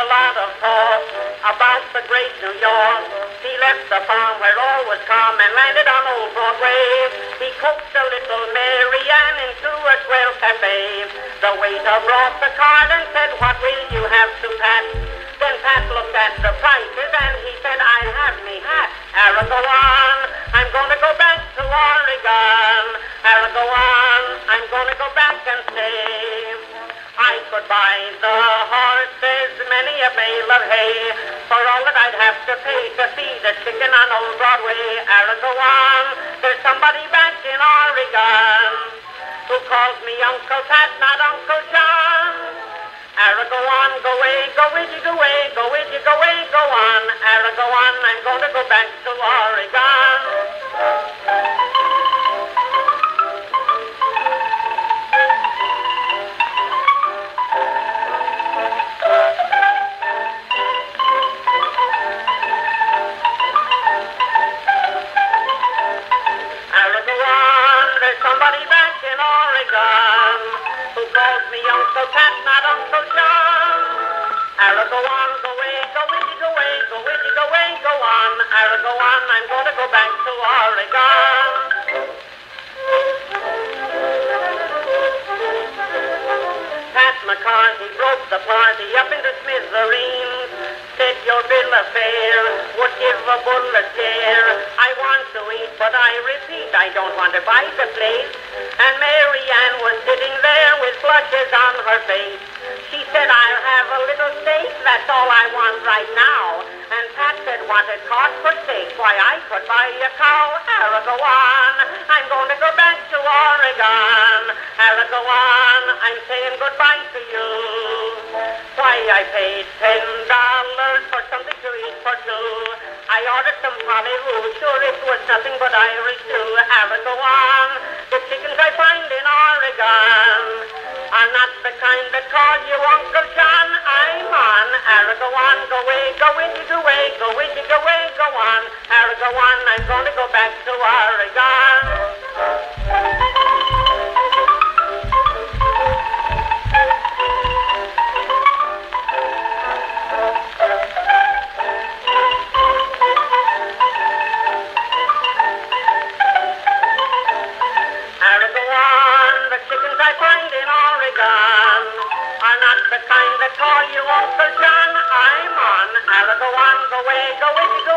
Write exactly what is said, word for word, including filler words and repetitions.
lot of talk about the great New York. He left the farm where all was calm and landed on old Broadway. He coaxed a little Mary Ann into a swell cafe. The waiter brought the card and said, "What will you have to Pat?" Then Pat looked at the prices and he said, "I'll have me hat." Aragon, I'm gonna go back to Oregon. Aragon, I'm gonna go back and stay. I could buy the horses many a bale of hay for all that I'd have to pay to feed a chicken on old Broadway. Aragon, there's somebody back in Oregon who calls me Uncle Pat, not Uncle John. Aragon, go away, go widgy, go away, go widgy, go away, go on. Aragon, I'm going to go back to Oregon. Aragon, there's somebody back in Oregon who calls me Uncle Pat, not Uncle John. Aragon, go away, go widgy, go away, go widgy, go away, go on. Aragon, I'm going to go back to Oregon. Pat McCarthy broke the party up into smithereens. Said your bill of fare would give a bull a scare. I want to eat, but I repeat, I don't want to buy the place. And Mary Ann was sitting there with blushes on her face. She said, "I'll have a little steak, that's all I want right now." And Pat said, "What it cost for steak? Why, I could buy a cow." Aragon, I'm going to go back to Oregon. Aragon, I'm saying goodbye to you. Why, I paid ten dollars for something to eat for two. I ordered some Polly-Roo, sure it was nothing but Irish stew. Aragon, the chickens I find in Oregon are not the kind that call you Uncle John. I'm on. Aragon, go away, go widgy, go away, go widgy, go away, go on. Aragon, I'm going to go back to Oregon. Are not the kind that call you Uncle John. I'm on. Aragon, go away, go away, go